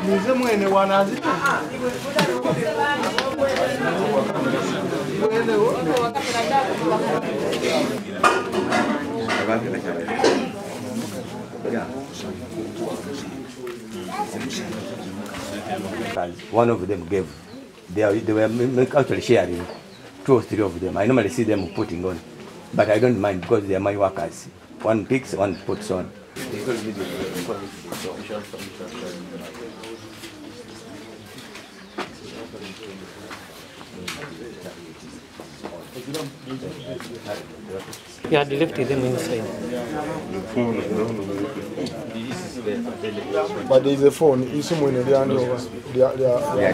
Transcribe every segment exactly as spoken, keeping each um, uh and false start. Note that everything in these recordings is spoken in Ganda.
Nize mwene wanazi. One of them gave. They, are, they were actually sharing. Two or three of them. I normally see them putting on, but I don't mind because they are my workers. One picks, one puts on. Yeah, they left them inside. But there is a phone. You see when they are over. They are. They are. They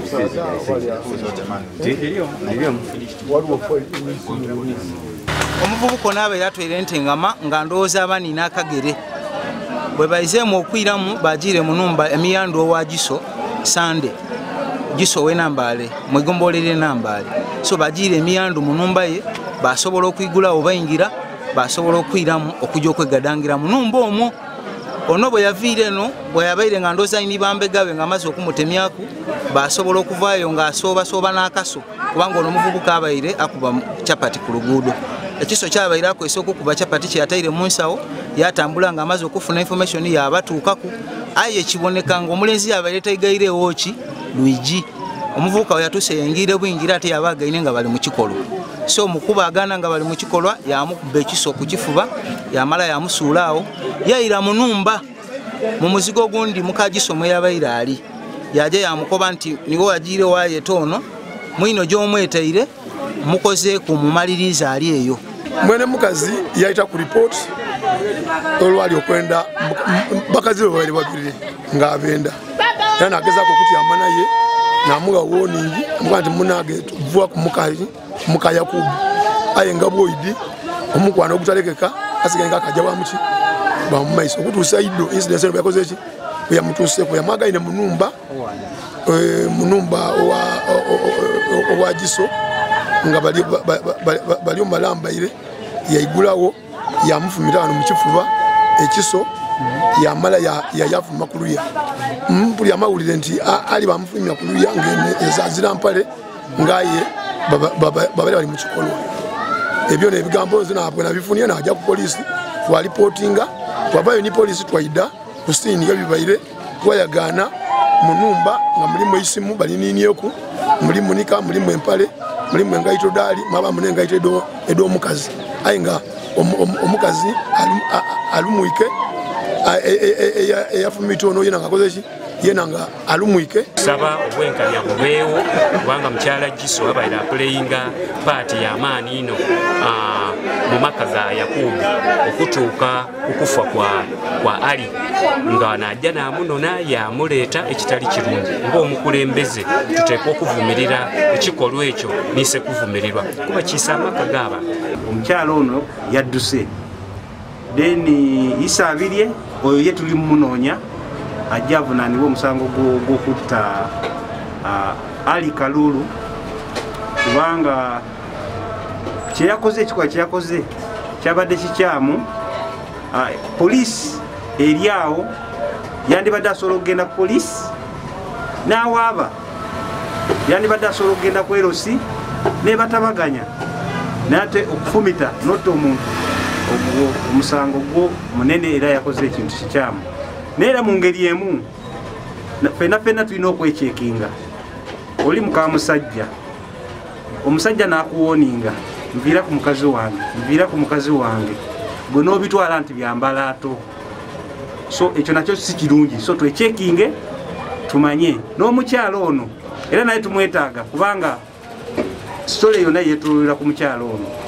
are. What will for you? Omuvubuka n'abe yatwere ntengama nga ndowooza abanina akagere bwe bayizeemu okwiramu bagiire mu nnumba emiyando owa Giso Sande Giso we Nambaale mwegomboolere Nambaale so bagiire emiyando mu nnumba ye basobola okuyigula obayingira basobola okwiramu okujja okwegadangira mu nnumba omwo ono bwe yaviire eno bwe yabaire nga ndowooza ni bambegabe nga amaze okumutemyaku basobola okuvaayo ng'asoobasooba n'akaso kubanga ono omuvubuka abaire akuba chapati ku luguudo. Ekiso kyabaira akwese okukuba chapati kye yataire mu nsawo yatambula nga amaze okufuna information yabatuukaku aye kiboneka nga omulenzi yabaire tayigaire woki Luigi omuvubuka we yatuse yengire bwingira ate yabagaine nga bali mu kikolo so omukuba agana nga bali mu kikolwa yamukuba ekiso ku kifuba yamala yamusuulaawo yayira mu nnumba mu muzigo gundi mukagiso mwe yabaire ali yaje yamukoba nti niwo wagiire waye toono mwino gy'omwetaire mukoze ku mumaliriza ali eyo mwene mukazi yaita ku report olwali okwenda bakazi babiri babiri nga abenda yana ageza ko kuti amana ye namuga warning mukandi munage vuwa ku mukazi muka Yakubu aye nga boyidi omukwana okutalekeka asigenga akaja wa muki ba mumaiso kutusa ido incident eno yakoze ki ya mutuse ko yamaga ine munumba eh munumba wa wa Giso nga bali bali malamba ile yaigulawo yamufumirano mu kifuba ekiso yamala ya yafuma kuluya mpuli amawulire nti ali bamufumya kuluya ngene ezazira mpale ngaye baba bali mu kikolo ebyo ne bigambo zina abwe nabifunye najja ku police twa reportinga twabayo ni police twaida kusini yabibaire twayagana munumba nga mulimu isimu bali ninyeku mulimu nika mulimu empale mulimu ngaito dali maba munenga ite edo edo mukazi ainga omukazi alumuike eyafumito ono yena ngakoze ki yena nga alumuike saba obwenkanya bubeewo kubanga mukyala Giso abaira playinga party ya maani ino mu maka ga Yakubu okutuuka okufa kwa kwa Ali nga najja namunona yamuleeta ekitali kirungi ng'omukulembeze tuteekwa okuvumirira ekikolwa ekyo nise kuvumirirwa kuba kisa amaka gaba omukyala ono yadduse deni isabirye oyo ye tuli munoonya ajja avunaanibwa omusango gw'okutta Ali Kalulu kubanga kyeyakoze ekikola kyeyakoze kyabadde kikyamu. Poliisi eri awo yandibadde asobola okugenda ku poliisi n'awaaba yandibadde asobola okugenda ku erosi nebatabaganya nate okufumita notta omuntu ogwo omusango gwo munene era yakoze ekintu kikyamu neera mu ngeri emu fena fena tulina okwecekinga oli muka musajja omusajja n'akuwoninga nviira ku mukazi wange nviira ku mukazi wange gwe n'obitwala nti byambalaato so ekyo nakyo si kirungi so twecekinge tumanye n'omukyalo ono era naye tumwetaaga kubanga story yonna yeetululira ku mukyalo ono.